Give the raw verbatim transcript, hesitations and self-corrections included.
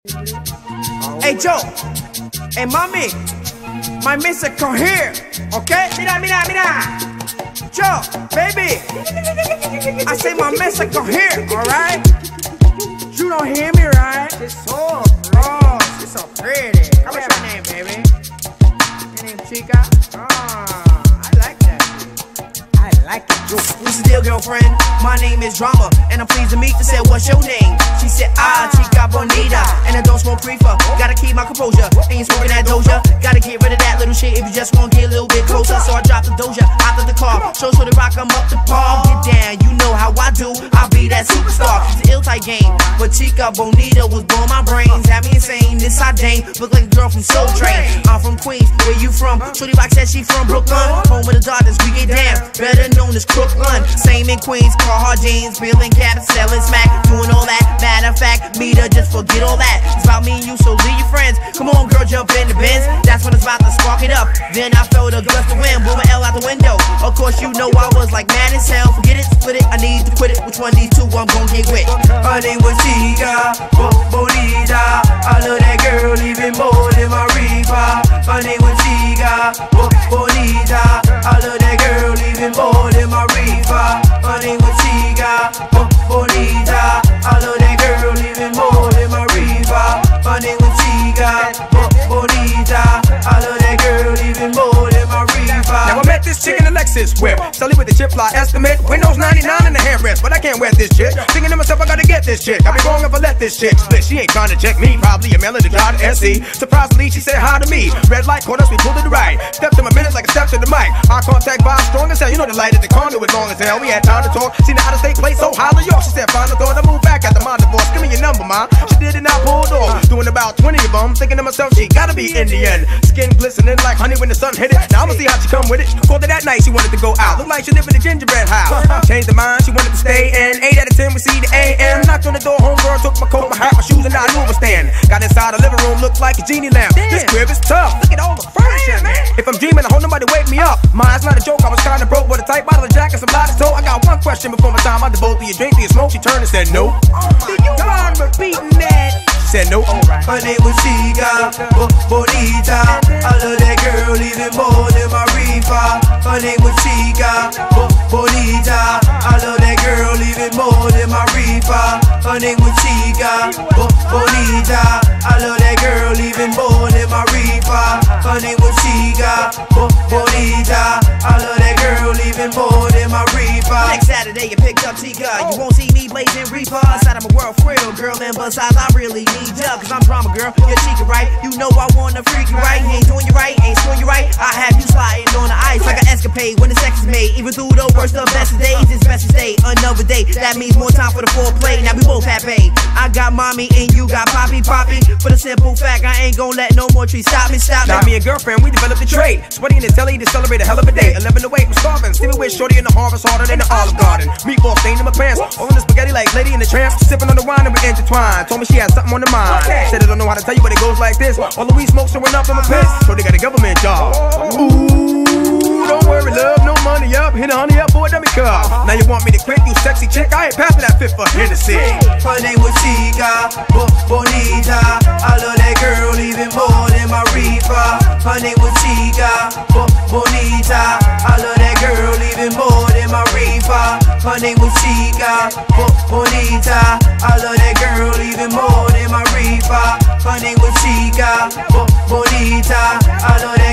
Hey Joe, hey mami, my music come here, okay? Mira, mira, mira. Joe, baby, I say my music come here, alright? You don't hear me, right? It's so gross, it's so pretty. What's your name, baby? Your name Chica? Oh, I like that. I like it. What's the deal, girlfriend? My name is Drama, and I'm pleased to meet you. Said, what's your name? She said, ah, Chica Bonita, and I don't smoke reefer. Gotta keep my composure, ain't smoking that Doja. Gotta get rid of that little shit if you just wanna get a little bit closer. So I dropped the Doja out of the car. Show so the rock, I'm up the palm. Get down, you know how I do. I'll be that superstar. It's an ill-type game, but Chica Bonita was blowing my brains. Had me insane, this I dang. Look like a girl from Soul Train. I'm from Queens, where you from? Shorty Rock said she from Brooklyn. Home of the daughters, we get down. Better known as Crooklyn. Same in Queens, Carhartt jeans, peeling caps, selling smack, doing all that. Matter of fact, meet her, just forget all that. It's about me and you, so leave your friends. Come on, girl, jump in the Benz. That's when it's about to spark it up. Then I felt a gust of wind, blew my L out the window. Of course, you know I was like mad as hell. Forget it, split it, I need to quit it. Which one of these two I'm gon' get with? Her name was Chica Bonita. I love that girl even more than my reaper. Her name was Chica Bonita. I love that girl even more than my reaper. Her name was Chica Bonita. I love that girl even more than my reaper. Her name was Chica Bonita. I love that girl even more than my reaper. Now I met this chick in a Lexus whip, Sully with the chip fly estimate, Windows ninety-nine in the handrest, but I can't wet this chick. Thinking to myself, I gotta get this chick. I'll be wrong if I let this chick split. She ain't trying to check me, probably a melon to drive to S C. Surprisingly, she said hi to me. Red light caught us, we pulled to the right. Stepped to my minutes like a step to the mic. Eye contact vibe strong as hell. You know the light at the corner was long as hell. We had time to talk. Seen the out of state place so high, New York. She said, final thought, I moved back after my divorce. Give me your number, ma. She did it, and I pulled off. Doing about twenty of them. Thinking to myself, she gotta be Indian. Skin glistening like honey when the sun hit it. Now I'ma see how she come with it. Called her that night, she wanted to go out. Looked like she lived in a gingerbread house. Changed her mind, she wanted to stay in. eight out of ten, we see the A M. Knocked on the door, homegirl took my coat, my hat, my shoes, and I knew it was stand. Got inside the living room, looked like a genie lamp. Damn. This crib is tough, look at all the furniture. If I'm dreaming, I hope nobody wake me up. Mine's not a joke, I was kinda broke with a tight bottle of Jack and some body toe. I got one question before my time. I devote to your drink, to your smoke. She turned and said no. Did you mind repeating that? She said no. Her name was Chica Bonita. I love that girl even more than my reefer. Her name was Chica Bonita. I love that girl even more than my reefer. Her name was Chica Bonita. I love that girl even more than my reefer. Her name was Chica Bonita. I love that girl even more than my reefer. Next Saturday you picked up Chica. You won't see me blazing reefer. Inside I'm a world frail girl, and besides I really need ya, cause I'm drama girl. You're Chica, right? You know I wanna freak you, right? Ain't doing you right, ain't screwing you right. I have you sliding on the ice like an escapade when the sex is made. Even through the worst of best of days, it's best to stay another day. That means more time for the foreplay. Now we both have paid. I got mommy and you got poppy poppy. For the simple fact, I ain't gon' let no more trees stop me, stop me. Now me and girlfriend, we developed a trade. Sweaty in the telly to celebrate a hell of a day. eleven away from starving. See me with shorty in the harvest harder than the Olive Garden. Meatball stain in my pants. All in the spaghetti like Lady in the Tramp. Sipping on the wine and we intertwined. Told me she had something on the mind. Said I don't know how to tell you, but it goes like this. All the weed smoke showing up in my piss. So they got a government job. Ooh, don't worry, love, no money up. Hit a honey up for a dummy cup. Now you want me to quit, you sexy chick? I ain't passing that fit for Hennessy. Her name was Chica Bonita. I love that girl even more than my reefer. Her name was Chica Bonita. I love that girl even more than my reefer. Her name was Chica Bonita. I love that girl even more than my reefer. Her name was Chica Bonita. I love that